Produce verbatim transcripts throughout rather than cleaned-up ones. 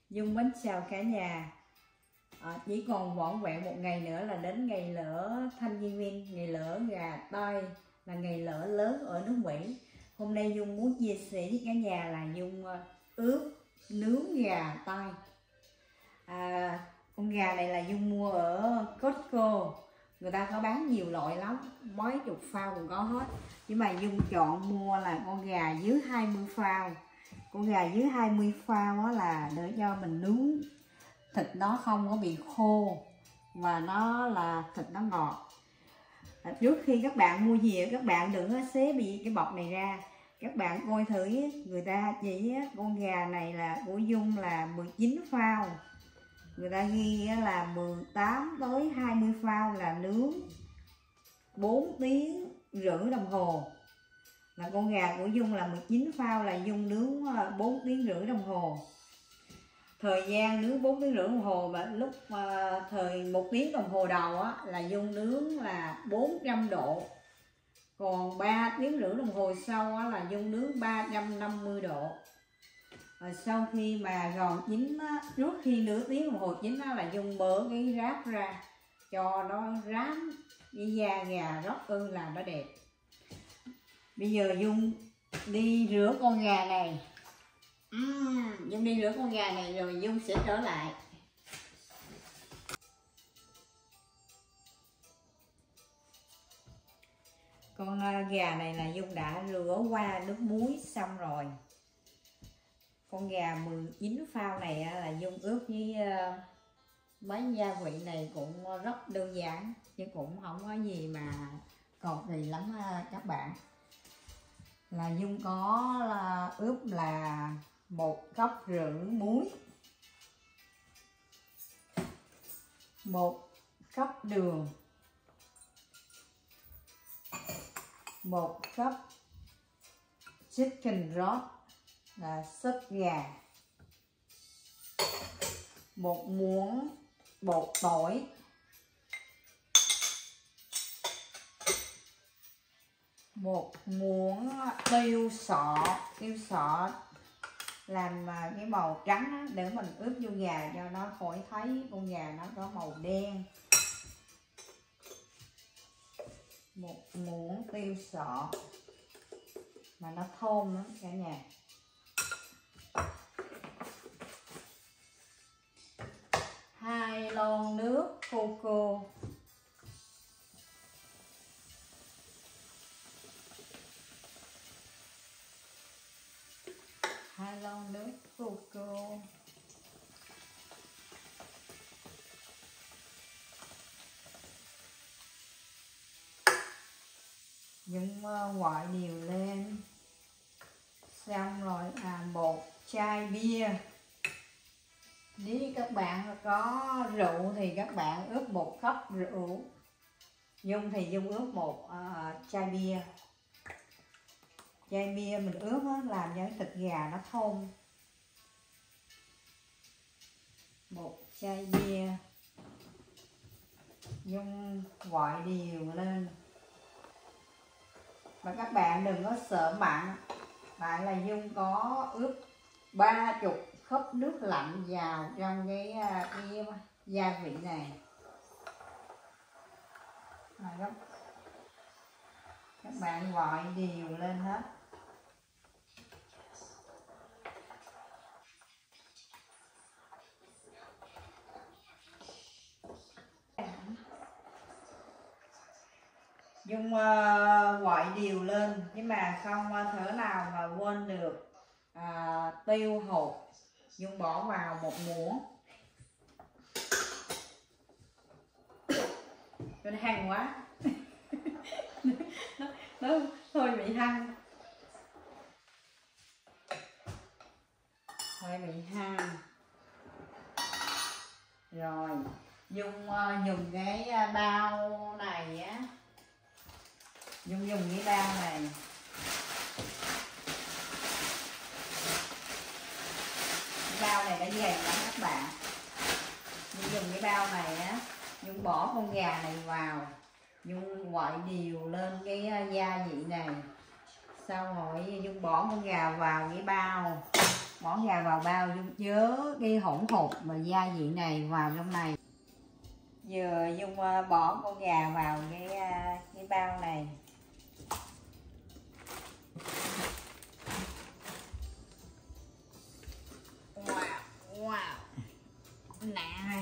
Dung mến chào cả nhà. À, chỉ còn vỏn vẹn một ngày nữa là đến ngày lỡ Thanh Viên Viên, ngày lỡ gà Tây, là ngày lỡ lớn ở nước Mỹ. Hôm nay Dung muốn chia sẻ với cả nhà là Dung ướp nướng gà Tây. À, con gà này là Dung mua ở Costco, người ta có bán nhiều loại lắm, mấy chục phao cũng có hết. Nhưng mà Dung chọn mua là con gà dưới hai mươi phao. Con gà dưới hai mươi phao đó là để cho mình nướng thịt nó không có bị khô và nó là thịt nó ngọt. À, trước khi các bạn mua gì các bạn đừng có xé bị cái bọc này ra, các bạn coi thử, người ta chỉ con gà này là của Dung là mười chín phao, người ta ghi là mười tám tới hai mươi phao là nướng bốn tiếng rưỡi đồng hồ. Là con gà của Dung là mười chín phao là Dung nướng bốn tiếng rưỡi đồng hồ. Thời gian nướng bốn tiếng rưỡi đồng hồ, mà lúc uh, thời một tiếng đồng hồ đầu á, là Dung nướng là bốn trăm độ. Còn ba tiếng rưỡi đồng hồ sau á, là Dung nướng ba trăm năm mươi độ. Rồi sau khi mà giòn chín á, trước khi nửa tiếng đồng hồ chín á, là Dung mở cái ráp ra cho nó rám cái da gà rất ư là nó đẹp. Bây giờ Dung đi rửa con gà này. uhm, Dung đi rửa con gà này rồi Dung sẽ trở lại. Con gà này là Dung đã rửa qua nước muối xong rồi. Con gà mười chín phao này là Dung ướp với mấy gia vị này cũng rất đơn giản, chứ cũng không có gì mà cầu kỳ lắm các bạn. Là Dung có là ướp là một cốc rưỡi muối, một cốc đường, một cốc chicken broth là súp gà, một muỗng bột tỏi, một muỗng tiêu sọ. Tiêu sọ làm cái màu trắng để mình ướp vô gà cho nó khỏi thấy con gà nó có màu đen. Một muỗng tiêu sọ mà nó thơm lắm cả nhà. Hai lon nước coco, hai lon nước coco, Dung ngoại đều lên. Xong rồi à, một chai bia. Nếu các bạn có rượu thì các bạn ướp một cốc rượu. Dung thì Dung ướp một uh, chai bia. Chai bia mình ướp đó, làm cho thịt gà nó thơm. Một chai bia. Dung gọi đều lên. Và các bạn đừng có sợ mặn, tại là Dung có ướp ba chục khớp nước lạnh vào trong cái, cái gia vị này. Rồi các bạn gọi đều lên hết. Dung uh, gọi đều lên, nhưng mà không uh, thể nào mà quên được uh, tiêu hột. Dung bỏ vào một muỗng. Nó hăng quá. nó, nó thôi bị hăng. Thôi bị hăng. Rồi Dung uh, dùng cái bao này á. Dung dùng cái bao này. Cái bao này đã dày lắm các bạn. Dung dùng cái bao này á, Dung bỏ con gà này vào, Dung gọi đều lên cái gia vị này. Sau rồi Dung bỏ con gà vào cái bao. Bỏ gà vào bao, Dung chứa cái hỗn hợp và gia vị này vào trong này. Giờ Dung bỏ con gà vào cái cái bao này. Wow, wow, nè.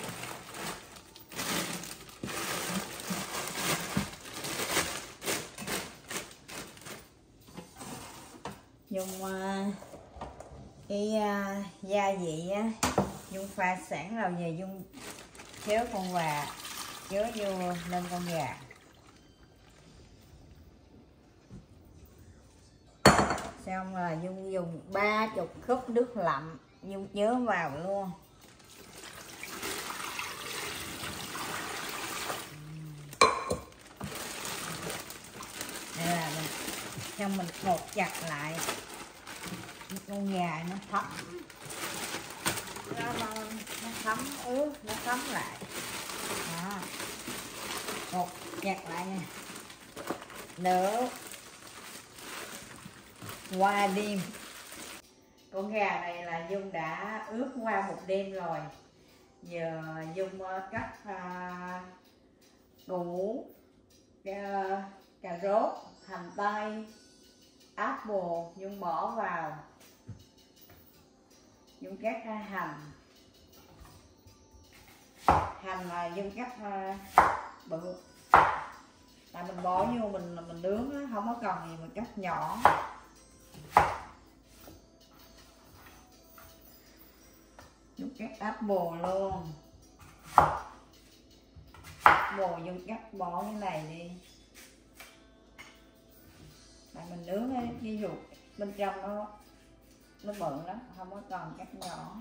Dùng uh, cái uh, gia vị á, Dung pha sẵn rồi, về Dung chứa con gà, chứa vô lên con gà. Xong rồi Dung dùng ba chục cốc nước lạnh, Dung chứa vào luôn. Đây là mình, xong mình cột chặt lại con gà nó thấm, nó, nó, nó thấm ướt, nó thấm lại. Đó, cột chặt lại nha. Nữa qua đêm, con gà này là Dung đã ướp qua một đêm rồi. Giờ Dung cắt uh, củ, cà, cà rốt, hành tây, apple, Dung bỏ vào. Dung cắt uh, hành, hành là Dung cắt uh, bự, là mình bỏ vô mình mình nướng đó, không có cần gì mình cắt nhỏ. Dung cắt apple luôn, apple Dung cắt bỏ cái này đi, là mình nướng cái, cái ruột bên trong nó nó bự lắm, không có cần cắt nhỏ.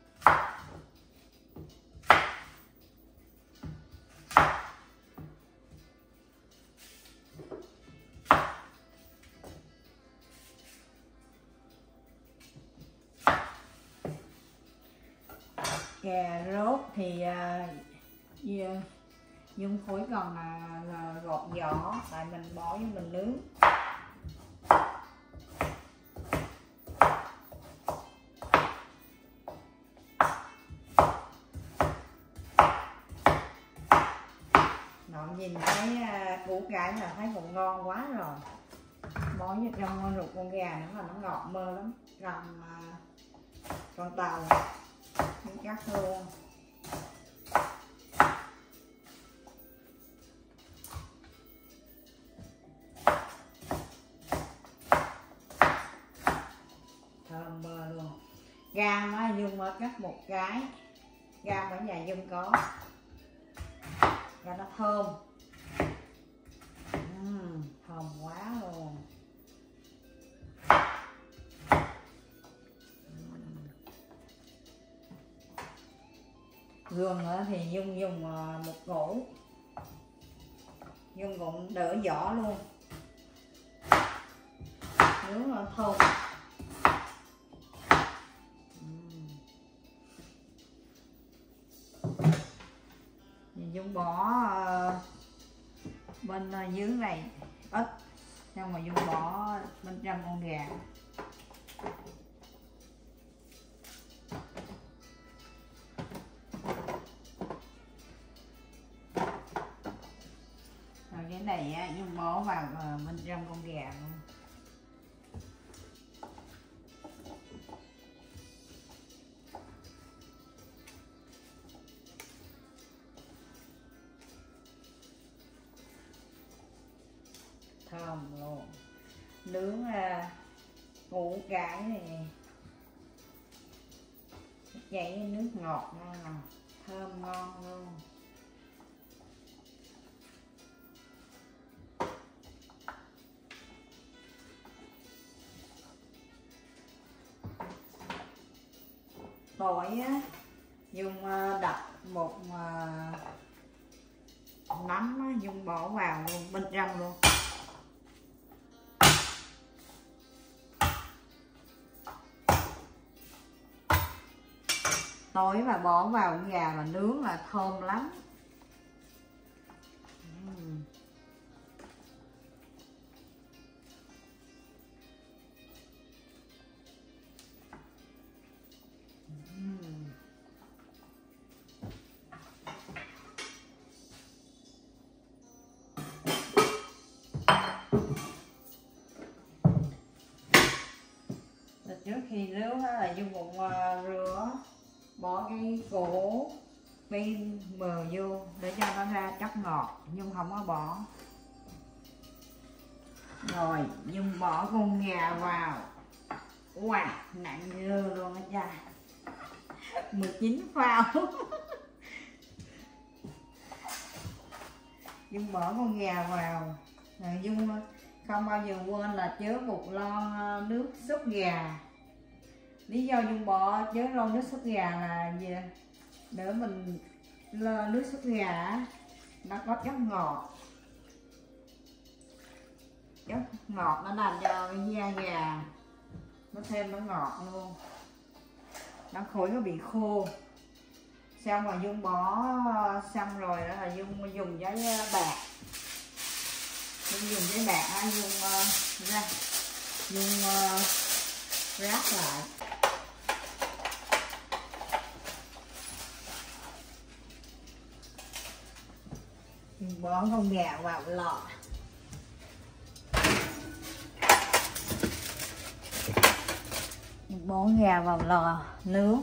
Cà rốt thì uh, Dung phối còn là, là gọt vỏ, tại mình bỏ vô mình nướng. Nọn nhìn thấy uh, củ cải là thấy còn ngon quá rồi. Bỏ vô trong con ruột con gà nữa là nó ngọt mơ lắm. Cầm uh, con tàu Dung cắt luôn. Thơm mơ luôn. Gam á, Dung cắt một cái. Gam ở nhà Dung có, cho nó thơm. uhm, Thơm quá luôn. Gừng thì Dung dùng một củ, Dung cũng đỡ vỏ luôn, nướng nó thơm. Dung bỏ bên dưới này ít, xong rồi Dung bỏ bên trong con gà. Rồi cái này á, Dung bỏ vào bên trong con gà luôn. Thơm luôn. Nướng uh, củ cải này chảy nước ngọt nè, thơm ngon luôn. Tỏi á, Dung uh, đập một uh, nắm á, Dung bỏ vào luôn bên trong luôn. Tỏi và bỏ vào con gà mà nướng là thơm lắm. uhm. khi nướng là Dung cũng uh, rửa bỏ cái củ bên bờ vô để cho nó ra chất ngọt, Dung không có bỏ. Rồi Dung bỏ con gà vào. Wow, nặng dơ luôn á cha, mười chín phao. Dung bỏ con gà vào. Rồi Dung không bao giờ quên là chớ một lon nước súp gà. Lý do Dung bỏ chớ lon nước súp gà là gì? Để mình nước súp gà nó có chất ngọt, chất ngọt nó làm cho cái da gà nó thêm nó ngọt luôn, nó khỏi có bị khô. Xong rồi Dung bỏ xong rồi đó là Dung dùng giấy bạc, Dung dùng giấy bạc á, Dung uh, ra Dung uh, ráp lại. Dung bỏ con gà vào lò. Dung bỏ gà vào lò nướng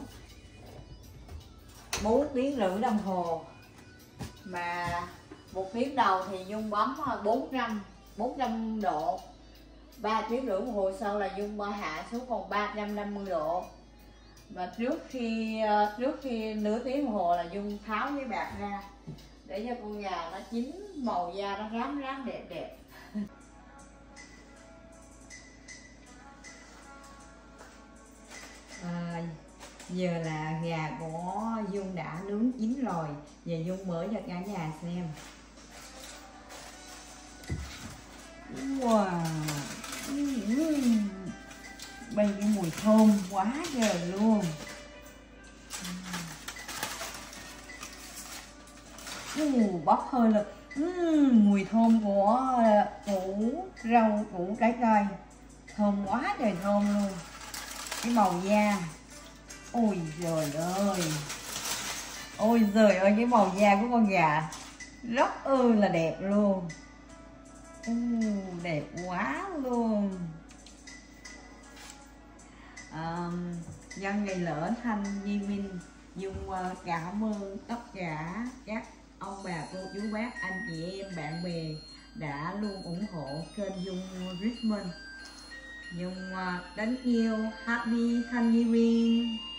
bốn tiếng rưỡi đồng hồ, mà một tiếng đầu thì Dung bấm bốn trăm độ, ba tiếng rưỡi đồng hồ sau là Dung hạ xuống còn ba trăm năm mươi độ. Và trước khi trước khi nửa tiếng đồng hồ là Dung tháo cái bạc ra để cho con gà nó chín, màu da nó rám rám đẹp đẹp. À, giờ là gà của Dung đã nướng chín rồi, giờ Dung mở cho cả nhà xem. Wow, bay cái mùi thơm quá trời luôn. Uh, bốc hơi lực. uhm, mùi thơm của củ rau, củ trái cây thơm quá trời thơm luôn. Cái màu da, ôi trời ơi, ôi trời ơi, cái màu da của con gà rất ư là đẹp luôn. uh, đẹp quá luôn. À, nhân ngày lễ Thanh Di Minh, Dung cảm ơn tất cả các ông bà cô chú bác, anh chị em bạn bè đã luôn ủng hộ kênh Dung Richmond. Dung đánh yêu, happy Thanh Di Minh.